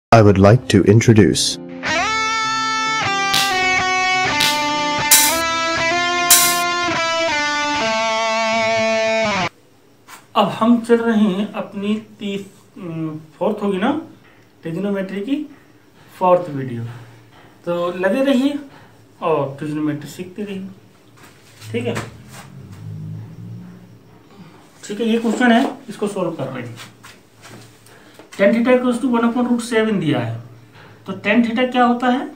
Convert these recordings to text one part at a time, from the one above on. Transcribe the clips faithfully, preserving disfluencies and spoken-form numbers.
I would like to introduce अब हम चल रहे हैं अपनी तीस फोर्थ होगी ना ट्रिग्नोमेट्री की फोर्थ वीडियो, तो लगे रहिए और ट्रिग्नोमेट्री सीखते रहिए। ठीक है ठीक है ये क्वेश्चन है, इसको सोल्व कर रहे हैं। Tan theta equals to one upon root seven दिया है, तो टेन थीटा क्या होता है?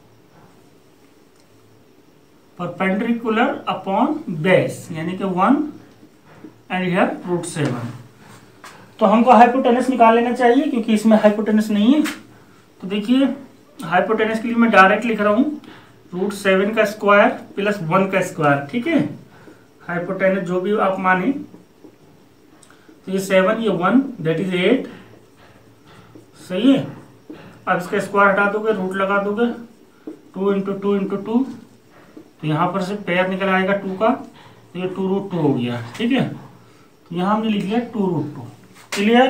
परपेंडिकुलर अपॉन बेस, यानी कि one and here root seven. तो हमको हाइपोटेनस निकाल लेना चाहिए क्योंकि इसमें हाइपोटेनस नहीं है। तो देखिए हाइपोटेनस के लिए मैं डायरेक्ट लिख रहा हूँ रूट सेवन का स्क्वायर प्लस वन का स्क्वायर। ठीक है, हाइपोटेनस जो भी आप माने, तो ये सेवन ये वन दैट इज एट, सही है। अब इसका स्क्वायर हटा दोगे, रूट लगा दोगे, two into two into two, तो यहाँ पर से पेयर निकल आएगा टू का, तो ये टू रूट टू हो गया। ठीक है, तो यहाँ हमने लिख लिया टू रूट टू। क्लियर।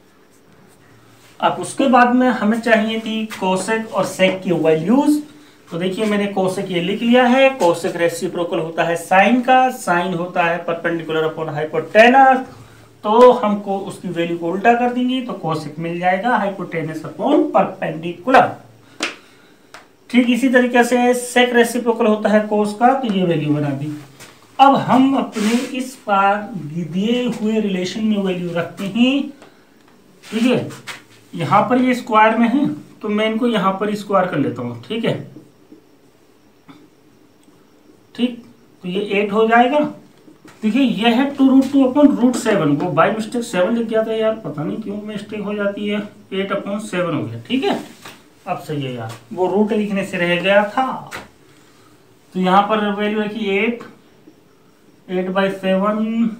अब उसके बाद में हमें चाहिए थी कोसेक और सेक की वैल्यूज। तो देखिए मैंने कोसेक ये लिख लिया है। कोसेक रेसिप्रोकल होता है साइन का, साइन होता है परपेंडिकुलर अपॉन हाइपोटेनस, तो हमको उसकी वैल्यू को उल्टा कर देंगे तो कोसेक मिल जाएगा हाइपोटेनस अपॉन परपेंडिकुलर। ठीक इसी तरीके से सेक रेसिप्रोकल होता है कोस का, तो ये वैल्यू बना दी। अब हम अपने इस बार दिए हुए रिलेशन में वैल्यू रखते हैं। ठीक है, यहां पर ये स्क्वायर में है तो मैं इनको यहां पर स्क्वायर कर लेता हूं। ठीक है, ठीक, तो ये एट हो जाएगा। देखिए यह है two root two upon root seven, वो बाई मिस्टेक सेवन लिख गया था यार, पता नहीं क्यों मिस्टेक हो जाती है। एट अपॉन सेवन हो गया। ठीक है, अब सही है यार, वो रूट लिखने से रह गया था। तो यहाँ पर वैल्यू रखी एट, एट बाई सेवन,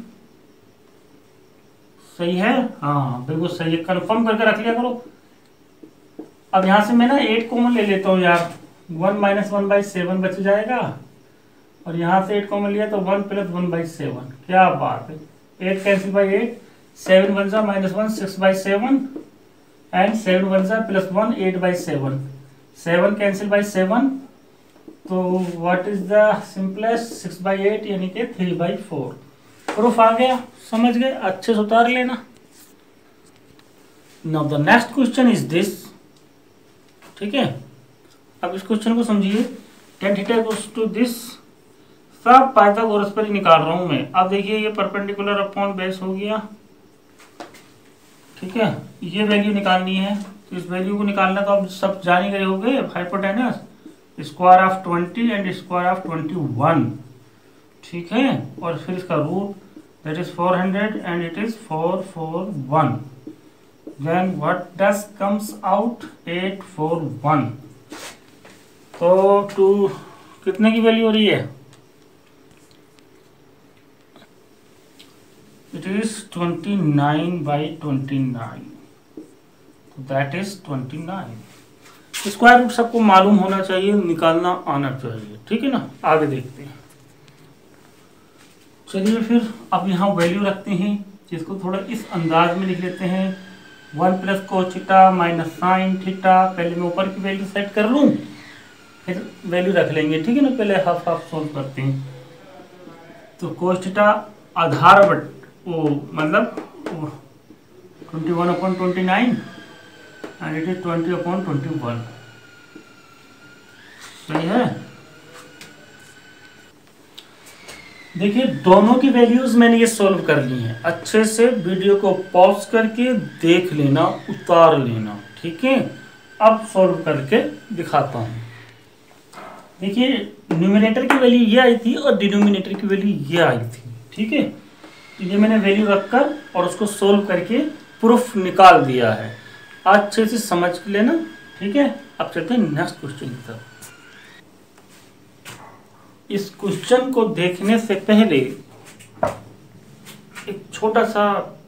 सही है। हाँ बिल्कुल सही है, कंफर्म करके रख लिया करो। अब यहाँ से मैं ना एट कॉमन ले लेता हूँ यार, one minus one by seven बच जाएगा, और यहाँ से एट कॉमन लिया तो one plus one by seven. क्या बात है, eight cancel by eight, seven one सा minus one, six by seven, and seven one सा plus one, eight by seven, seven cancel by seven, तो what is the simplest, six by eight यानी कि three by four. Proof आ गया, समझ गए, अच्छे से उतार लेना। Now the next question is this. ठीक है, अब इस क्वेश्चन को समझिए। Tan theta equals to this, सब पाइथागोरस पर ही निकाल रहा हूं मैं। अब देखिए ये परपेंडिकुलर अपॉन बेस हो गया। ठीक है, ये वैल्यू निकालनी है, तो इस वैल्यू को निकालना तो आप सब जान ही गए होंगे। Hypotenuse square of twenty and square of twenty one. ठीक है, और फिर इसका root that is four hundred and it is four four one. Then what does comes out, eight four one. तो टू कितने की वैल्यू हो रही है? It is twenty-nine by twenty-nine, so that is twenty-nine। Square root सबको मालूम होना चाहिए, निकालना आना चाहिए। ठीक है ना, आगे देखते हैं। चलिए फिर अब यहाँ वैल्यू रखते हैं, जिसको थोड़ा इस अंदाज में लिख लेते हैं। One plus cos theta minus sine theta. पहले मैं ऊपर की वैल्यू सेट कर लूँ, फिर वैल्यू रख लेंगे। ठीक है ना, पहले हाफ हाफ सोल्व करते हैं। तो कोस थीटा आधार बट वो मतलब twenty one upon twenty nine and it is twenty upon twenty one. सही है। देखिए दोनों की वैल्यूज मैंने ये सोल्व कर ली हैं। अच्छे से वीडियो को पॉज करके देख लेना, उतार लेना। ठीक है, अब सोल्व करके दिखाता हूं। देखिए न्यूमरेटर की वैल्यू ये आई थी और डिनोमिनेटर की वैल्यू ये आई थी। ठीक है, तो ये मैंने वैल्यू रखकर और उसको सोल्व करके प्रूफ निकाल दिया है। अच्छे से समझ लेना। ठीक है, अब चलते हैं नेक्स्ट क्वेश्चन की तरफ। इस क्वेश्चन को देखने से पहले एक छोटा सा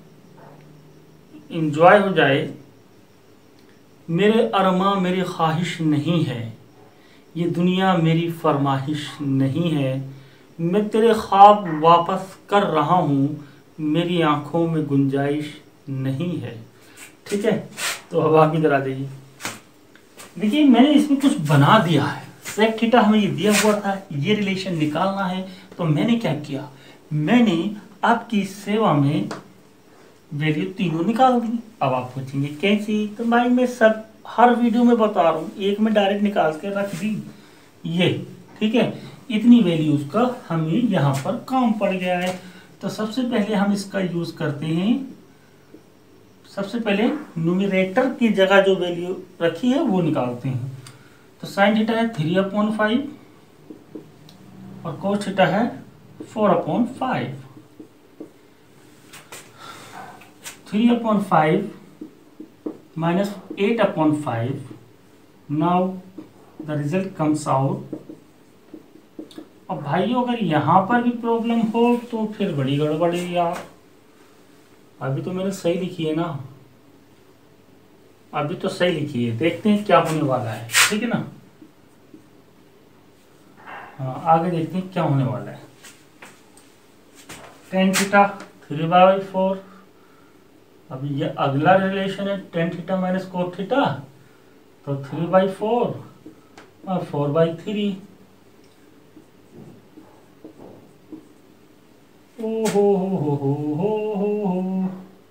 एंजॉय हो जाए। मेरे अरमा मेरी ख्वाहिश नहीं है, ये दुनिया मेरी फरमाइश नहीं है, मैं तेरे ख्वाब वापस कर रहा हूँ, मेरी आंखों में गुंजाइश नहीं है। ठीक है, तो अब आप इधर आ जाइए। देखिए मैंने इसमें कुछ बना दिया है। सेक थीटा हमें ये दिया हुआ था, ये रिलेशन निकालना है, तो मैंने क्या किया, मैंने आपकी सेवा में वैल्यू तीनों निकाल दी। अब आप पूछेंगे कैसी, तो भाई मैं सब हर वीडियो में बता रहा हूँ, एक में डायरेक्ट निकाल के रख दी ये, ठीक है। इतनी वैल्यूज का हमें यहाँ पर काम पड़ गया है। तो सबसे पहले हम इसका यूज करते हैं, सबसे पहले न्यूमरेटर की जगह जो वैल्यू रखी है वो निकालते हैं। तो साइन थीटा है थ्री अपॉन फाइव और कोस थीटा है four upon five. Three upon five minus eight upon five, now the result comes out. अब भाइयों अगर यहाँ पर भी प्रॉब्लम हो तो फिर बड़ी गड़बड़ है यार। अभी तो मैंने सही लिखी है ना, अभी तो सही लिखी है, देखते हैं क्या होने वाला है, ठीक है ना। हाँ आगे देखते हैं क्या होने वाला है। Tan theta three by four, अभी ये अगला रिलेशन है tan theta minus cot theta, तो थ्री बाई फोर और फोर बाई थ्री। ओ हो हो हो हो हो हो हो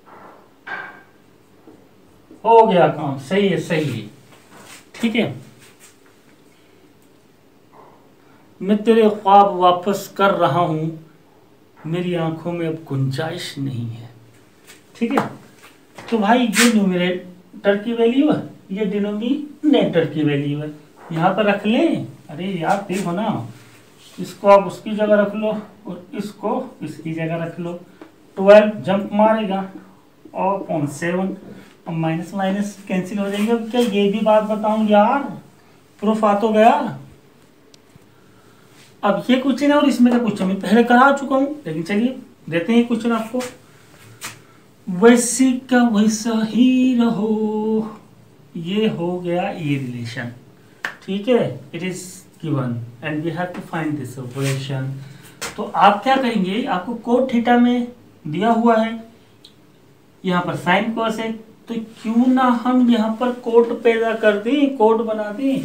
हो गया काम, सही है सही है, ठीक है। मैं तेरे ख्वाब वापस कर रहा हूं, मेरी आंखों में अब गुंजाइश नहीं है, ठीक है। तो भाई ये न्यूमरेटर की वैल्यू है, ये डिनोमिनेटर की वैल्यू है, यहाँ पर रख लें। अरे यार देखो ना, इसको आप उसकी जगह रख लो और इसको इसकी जगह रख लो। ट्वेल्व जंप मारेगा और पॉइंट सेवन, और माइनस माइनस कैंसिल हो जाएंगे। अब क्या ये भी बात बताऊं यार, प्रूफ आ तो गया। अब ये क्वेश्चन है और इसमें का क्वेश्चन मैं पहले करा चुका हूं, लेकिन चलिए देते हैं क्वेश्चन आपको। वैसी का वैसा ही रहो, ये हो गया ये रिलेशन, ठीक है। It is given and we have to find this relation. तो आप क्या करेंगे, आपको कोट थीटा में दिया हुआ है, यहाँ पर साइन कोस है, तो क्यों ना हम यहाँ पर कोट पैदा कर दें, कोट बना दें।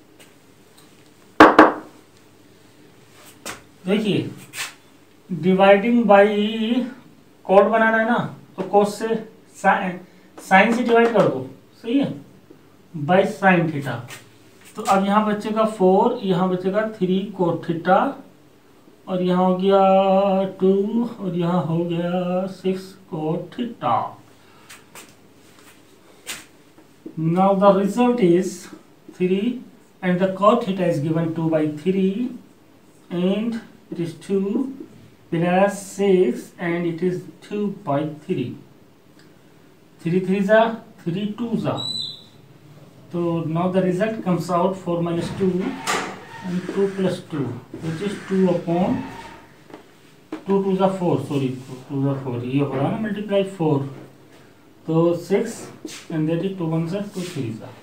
देखिए डिवाइडिंग बाई कोट बनाना है ना, तो कोस से साइन से डिवाइड कर दो, सही है, बाई साइन थीटा। तो अब यहाँ बचेगा फोर, यहाँ बचेगा थ्री कोट थीटा, और यहाँ हो गया टू, और यहाँ हो गया six cot theta. Now the result is three and the cot theta is given two by three and it is two plus six and it is two by three. three threes are three twos are. So now the result comes out four minus two and two plus two, which is two upon two twos are four. Sorry, two twos are four. ये होगा ना multiply four. तो six and that is two ones are two threes are.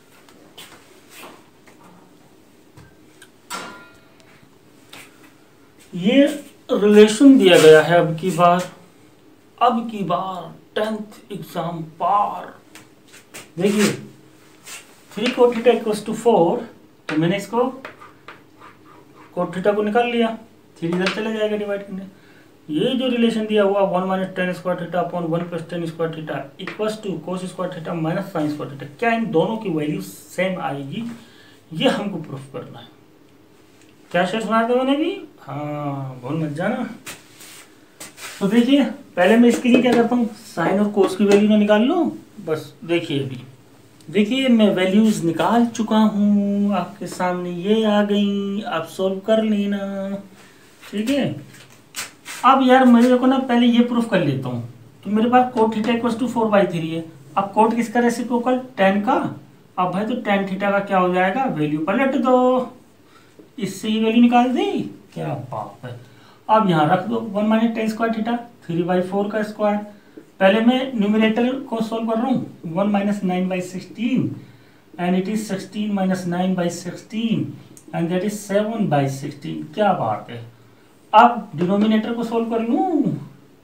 ये relation दिया गया है अब की बार, अब की बार टेंथ एग्जाम पार। देखिए three cot theta equals to four, तो मैंने इसको कोट थीटा को निकाल लिया, थ्री इधर चला जाएगा डिवाइड करने। ये जो रिलेशन दिया हुआ one minus tan square theta upon one plus tan square theta equals to cos square theta minus sine square theta, क्या इन दोनों की वैल्यू सेम आएगी, ये हमको प्रूफ करना है। क्या शेयर सुना था मैंने भी, हाँ बहुत मत जाना। तो देखिए पहले मैं इसके लिए क्या करता हूँ, साइन और कोस की वैल्यू ना निकाल लूँ बस। देखिए अभी देखिए मैं वैल्यूज निकाल चुका हूँ, आपके सामने ये आ गई, आप सोल्व कर लेना, ठीक है। अब यार मेरे को ना पहले ये प्रूफ कर लेता हूँ। तो मेरे पास cot theta equals to four by three है। अब कोट किसका रेसिप्रोकल, टेन का। अब भाई तो टेन थीटा का क्या हो जाएगा, वैल्यू पलट दो, इससे ही वैल्यू निकाल दी, क्या बात है। अब यहाँ रख दो one minus tan square theta, three by four का स्क्वायर। पहले मैं न्यूमरेटर को सोल्व कर रहा हूँ, one minus nine by sixteen and it is sixteen minus nine by sixteen and that is seven by sixteen, क्या बात है। अब डिनोमिनेटर को सोल्व कर लूँ,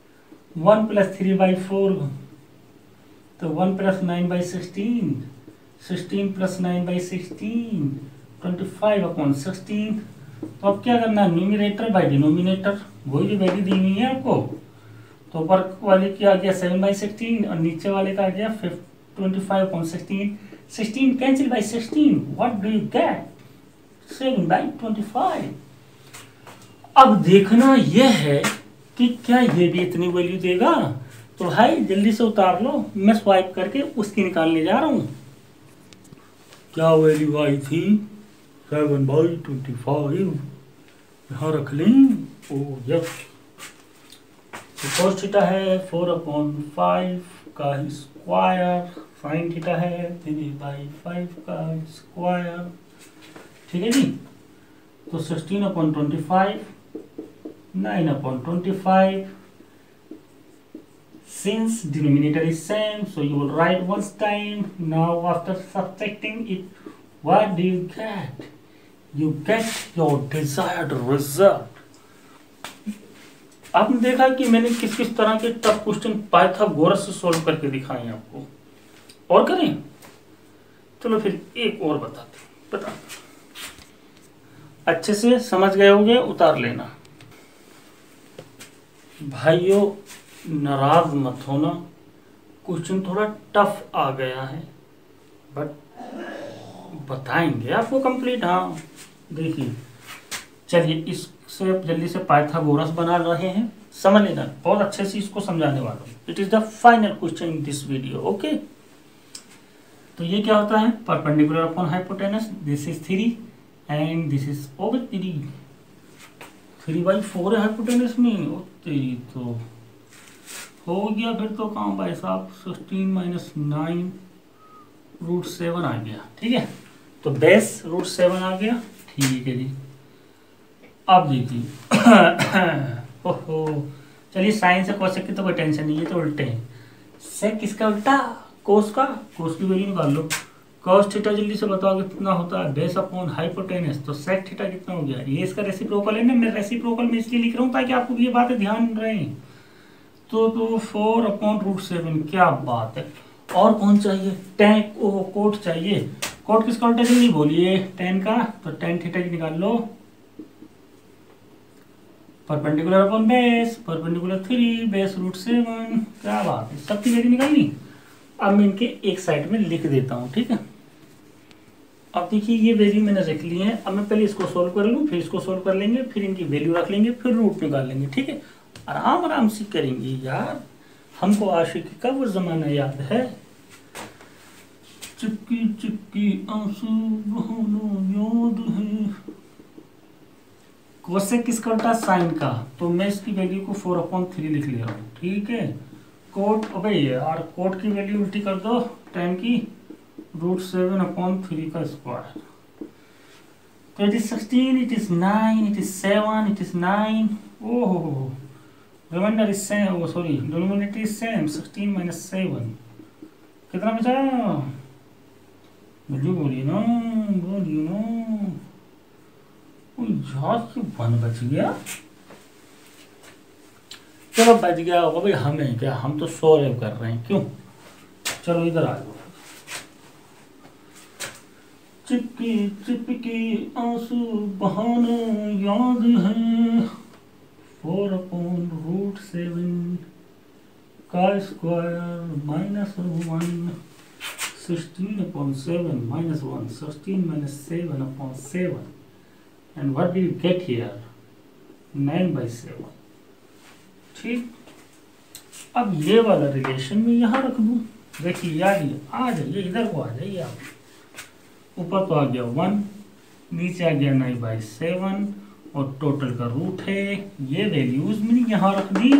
one plus three by four, तो one plus nine by sixteen sixteen plus nine by sixteen, twenty five upon sixteen. तो अब क्या करना है, न्यूमिनेटर बाई डिनोमिनेटर, वही जो वैल्यू दी हुई है आपको। तो ऊपर वाले की आ गया सेवन बाई सिक्सटीन और नीचे वाले का आ गया twenty five upon sixteen. Sixteen cancel by sixteen, what do you get, seven by twenty five. अब देखना यह है कि क्या ये भी इतनी वैल्यू देगा। तो भाई जल्दी से उतार लो, मैं स्वाइप करके उसकी निकालने जा रहा हूं। क्या वैल्यू आई थी, सेवन बाई ट्वेंटी फाइव, यहाँ रख लें। ओ यस, कोस थीटा है फोर अपॉन फाइव का स्क्वायर, साइन थीटा है थ्री बाई फाइव का स्क्वायर, ठीक है जी। तो sixteen upon twenty five, nine upon twenty five, since denominator is same, so you will write one time. Now after subtracting it, what do you get? You get your desired result. आपने देखा कि मैंने किस किस तरह के tough question Pythagoras से solve करके दिखाए हैं आपको। और करें, चलो फिर एक और बताते बता अच्छे से समझ गए होंगे, उतार लेना। भाइयों नाराज मत होना, क्वेश्चन थोड़ा टफ आ गया है बट बताएंगे आपको कंप्लीट। हाँ देखिए, चलिए इससे जल्दी से पाइथागोरस बना रहे हैं, समझ लेना, बहुत अच्छे से इसको समझाने वाला हूँ। It is the final question in this video, okay. तो ये क्या होता है, perpendicular upon hypotenuse, this is three and this is over three, three by four है हाइपोटेनस में, तो हो गया फिर तो काम भाई साहब, sixteen minus nine root seven आ गया, ठीक है। तो बेस रूट सेवन आ गया, ठीक है जी। अब देखिए ओहो, चलिए साइन से कोसेक की तो कोई टेंशन नहीं है, तो उल्टे हैं। सेक किसका उल्टा, कोस का, कोस की वैल्यू निकाल लो। कॉस थीटा जल्दी से बताओ कितना होता है, बेस अपॉन हाइपोटेनस, तो सेक थीटा कितना हो गया, ये इसका रेसिप्रोकल है ना, मैं रेसिप्रोकल में इसलिए लिख रहा हूँ ताकि आपको ये बातें ध्यान रहे। तो तो फोर अपॉन रूट सेवन, क्या बात है। और कौन चाहिए, टेन, ओ कोट चाहिए। कोट किसका उल्टा नहीं बोलिए, टेन का, तो टेन थीटा की निकाल लो। Perpendicular upon base, perpendicular three, base root seven, क्या बात है, सबकी वैल्यू निकालनी। अब मैं इनके एक साइड में लिख देता हूँ, ठीक है। अब देखिए ये वैल्यू मैंने रख ली है, अब मैं पहले इसको सोल्व कर लूँ, फिर इसको सोल्व कर लेंगे, फिर इनकी वैल्यू रख लेंगे, फिर रूट निकाल लेंगे, ठीक है। आराम आराम से करेंगे यार, हमको आशिकी का वो जमाना याद है। चिपकी चिपकी आंसू बहाना याद है। कोसेक किसका उल्टा, साइन का, तो मैं इसकी वैल्यू को फोर अपॉन थ्री लिख ले रहा हूँ, ठीक है। कोट, अबे यार कोट की वैल्यू उल्टी कर दो, टेन की, रूट सेवन अपॉन थ्री का स्क्वायर, तो it is sixteen, it is nine, it is seven, it is nine, ओहो remainder is same, oh sorry, denominator is same, sixteen minus seven, कितना बचा, बोलिए बोलिए ना, बोलिए ना, यार क्यों वन बच गया, चलो बच गया होगा भाई, हमें क्या, हम तो सॉल्व कर रहे हैं, क्यों। चलो इधर आ जाओ। चिपकी चिपकी आंसू बहाना याद है, फोर अपॉन रूट सेवन का square minus one, sixteen upon seven minus one, sixteen minus seven upon seven, and what do you get here, nine by seven, ठीक। अब ये वाला रिलेशन में यहाँ रख दूँ, देखिए यार ये आ जाइए, इधर को आ जाइए आप, ऊपर तो आ गया वन, नीचे आ गया नाइन बाई सेवन, और टोटल का रूट है, ये वैल्यूज मैंने यहाँ रख दी।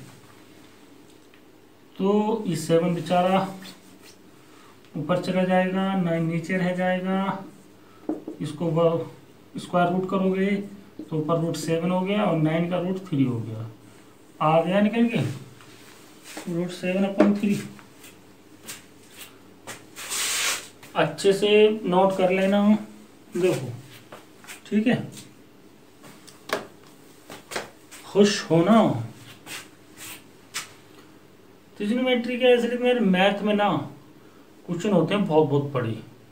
तो ये सेवन बेचारा ऊपर चला जाएगा, नाइन नीचे रह जाएगा, इसको स्क्वायर रूट करोगे तो ऊपर रूट सेवन हो गया और नाइन का रूट थ्री हो गया, आ गया निकल के रूट सेवन अपॉन थ्री। अच्छे से नोट कर लेना, देखो ठीक है, खुश होना। ट्रिग्नोमेट्री के असलियत में मैथ में ना क्वेश्चन होते हैं बहुत बहुत बड़े,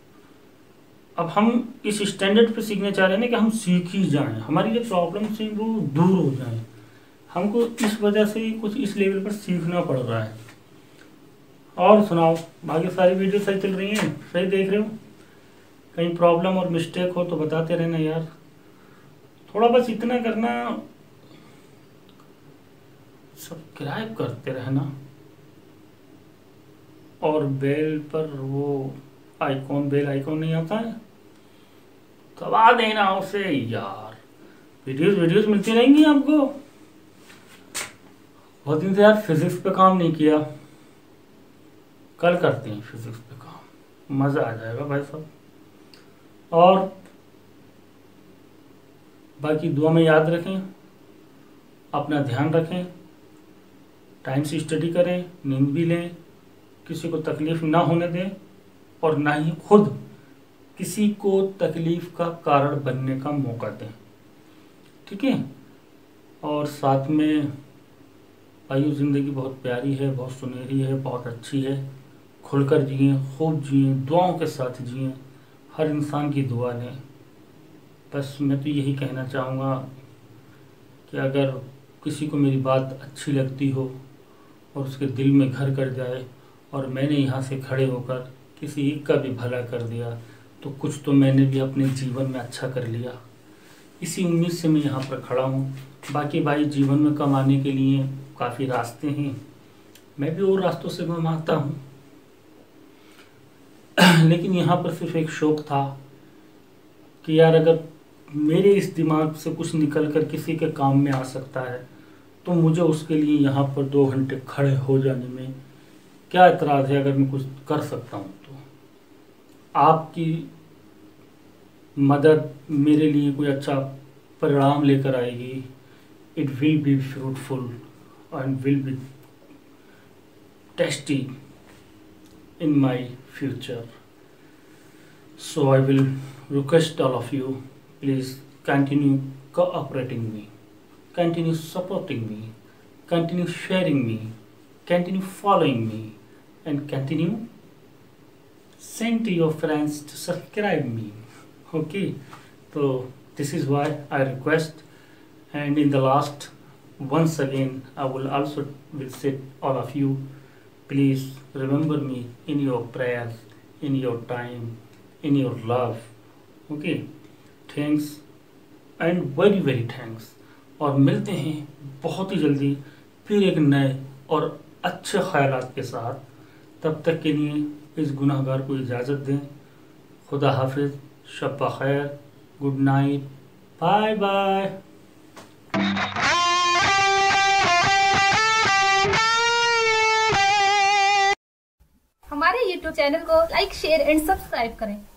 अब हम इस स्टैंडर्ड पे सीखने चाह रहे हैं ना कि हम सीख ही जाएं, हमारी जो प्रॉब्लम्स हैं वो दूर हो जाएं। हमको इस वजह से कुछ इस लेवल पर सीखना पड़ रहा है। और सुनाओ, बाकी सारी वीडियो सही चल रही हैं, सही देख रहे हो? कहीं प्रॉब्लम और मिस्टेक हो तो बताते रहना यार। थोड़ा बस इतना करना, सब्सक्राइब करते रहना और बेल पर वो आइकॉन, बेल आइकॉन नहीं आता है, दबा देना उसे यार। वीडियोस वीडियोस मिलती रहेंगी आपको। बहुत दिन से यार फिजिक्स पे काम नहीं किया, कल करते हैं फिजिक्स पे काम, मज़ा आ जाएगा भाई साहब। और बाकी दुआ में याद रखें, अपना ध्यान रखें, टाइम से स्टडी करें, नींद भी लें, किसी को तकलीफ़ ना होने दें और ना ही खुद किसी को तकलीफ़ का कारण बनने का मौका दें, ठीक है? और साथ में भाई ज़िंदगी बहुत प्यारी है, बहुत सुनहरी है, बहुत अच्छी है। खुलकर जिए, खूब जिए, दुआओं के साथ जिए, हर इंसान की दुआ लें। बस मैं तो यही कहना चाहूँगा कि अगर किसी को मेरी बात अच्छी लगती हो और उसके दिल में घर कर जाए और मैंने यहाँ से खड़े होकर किसी एक का भी भला कर दिया तो कुछ तो मैंने भी अपने जीवन में अच्छा कर लिया। इसी उम्मीद से मैं यहाँ पर खड़ा हूँ। बाकी भाई जीवन में कमाने के लिए काफ़ी रास्ते हैं, मैं भी और रास्तों से कमाता हूँ लेकिन यहाँ पर सिर्फ एक शौक़ था कि यार अगर मेरे इस दिमाग से कुछ निकल कर किसी के काम में आ सकता है तो मुझे उसके लिए यहाँ पर दो घंटे खड़े हो जाने में क्या एतराज़ है। अगर मैं कुछ कर सकता हूँ तो आपकी मदद मेरे लिए कोई अच्छा परिणाम लेकर आएगी। It will be fruitful and will be tasty in my future. So I will request all of you, please continue cooperating me, continue supporting me, continue sharing me, continue following me, and continue send to your friends to subscribe me. Okay, so this is why I request. And in the last, once again I will also visit all of you, please remember me in your prayers, in your time, in your love. Okay, thanks and very very thanks. और मिलते हैं बहुत ही जल्दी फिर एक नए और अच्छे ख्यालात के साथ। तब तक के लिए इस गुनाहगार को इजाज़त दें। खुदा हाफिज़, शब खैर, गुड नाइट, बाय बाय। हमारे यूट्यूब चैनल को लाइक, शेयर एंड सब्सक्राइब करें।